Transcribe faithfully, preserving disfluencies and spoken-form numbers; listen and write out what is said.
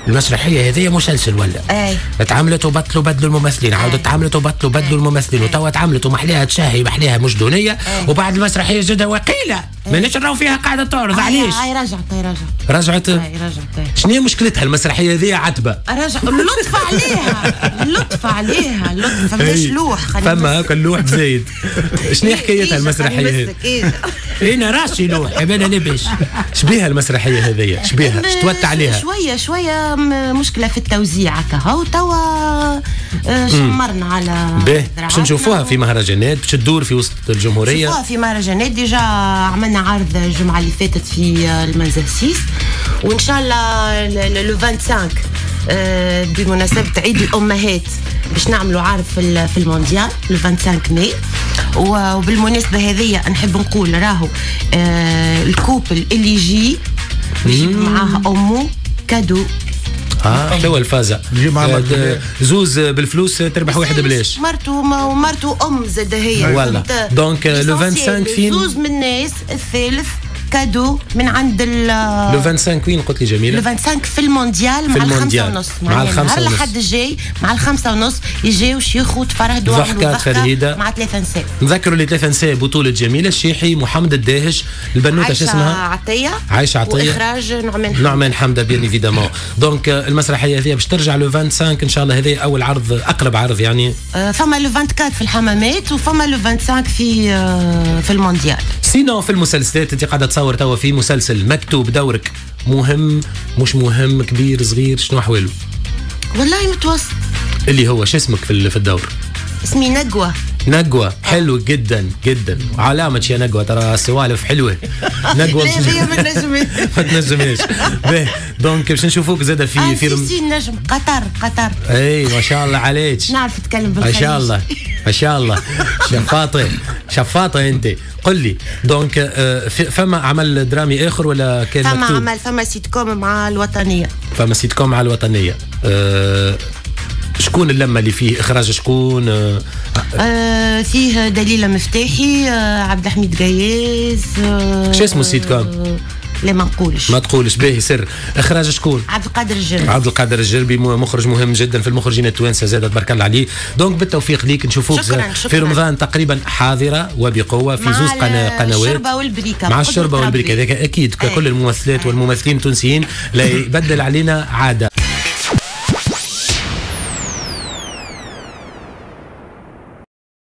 المسرحيه هذه مسلسل ولا؟ اي اتعملت وبطلوا بدلوا الممثلين، عاودت اتعملت وبطلوا بدلوا الممثلين، وتوا اتعملت ومحليها تشهي محليها مش دونيه، وبعد المسرحيه زادة وقيله مانيش نراو فيها قاعده تعرض. علاش؟ هاي رجعت هاي رجعت رجعت هاي رجعت. شنو هي مشكلتها المسرحيه هذه عتبه؟ رجع اللطف عليها اللطف عليها اللطف فماش لوح. فما هكا اللوح زايد. شنو حكايتها المسرحيه هذه؟ انا راسي لوح انا لاباس. شبيها المسرحيه هذه؟ شبيها؟ شتوت عليها؟ شويه شويه مشكله في التوزيع هكا وتوا شمرنا على باهي باش نشوفوها في مهرجانات، باش تدور في وسط الجمهوريه. نشوفوها في مهرجانات ديجا، عملنا عرض الجمعه اللي فاتت في المنزاسيس، وان شاء الله لو خمسة وعشرين أه بمناسبه عيد الامهات باش نعملوا عرض في في المونديال لو خمسة وعشرين ماي. وبالمناسبه هذه نحب نقول راهو أه الكوبل اللي يجي يجيب معاها امه كادو. اه تو الفازه زوز بالفلوس تربح واحد بلاش. مرته ومرته ام زاد هي والله. دونك لو خمسة وعشرين فين زوز من الناس، الثالث كادو من عند ال لو خمسة وعشرين وين قلت لي جميله؟ لو خمسة وعشرين في المونديال مع الخمسة ونص. مع الخمسة ونص الحد الجاي مع الخمسة ونص يجيو شيخو تفرهدوا ضحكات فريده مع ثلاثة نساء. نذكروا اللي ثلاثة نساء بطوله جميله الشيحي، محمد الداهش، البنوته شو اسمها؟ عطيه. عايشه عطيه واخراج نعمان حمده. نعمان حمده بيان ايفيدامون. دونك المسرحيه هذه باش ترجع لو خمسة وعشرين ان شاء الله. هذه اول عرض، اقرب عرض يعني. آه فما لو أربعة وعشرين في الحمامات وفما لو خمسة وعشرين في آه في المونديال. سينو في المسلسلات انت قاعده تصور توا في مسلسل مكتوب دورك، مهم مش مهم كبير صغير شنو احواله؟ والله متوسط. اللي هو شو اسمك في في الدور؟ اسمي نجوى. نجوى حلو جدا جدا، علامة يا نجوى ترى سوالف حلوة. نجوى لا ما تنجمش ما تنجمش. باهي دونك باش نشوفوك زاده في فيلم سي نجم قطر قطر. اي ما شاء الله عليك، نعرف تتكلم بالخليج ما شاء الله ما شاء الله. شفاطة شفاطة انت. قل لي دونك فما عمل درامي اخر ولا كان فما مكتوب؟ عمل فما سيت كوم مع الوطنية. فما سيت كوم مع الوطنية. أه شكون اللمه اللي فيه؟ اخراج شكون؟ آه آه فيه دليله مفتاحي، آه عبد الحميد قياس. آه شو اسمه السيت كوم؟ لا ما نقولش ما تقولش. باهي سر. اخراج شكون؟ عبد القادر الجربي. عبد القادر الجربي مخرج مهم جدا في المخرجين التوانسه زاد تبارك الله عليه. دونك بالتوفيق ليك، نشوفوك في رمضان تقريبا حاضره وبقوه في زوز قنوات مع الشربه والبريكه. مع الشربه والبريكه هذاك اكيد ككل الممثلات والممثلين التونسيين لا يبدل علينا عاده.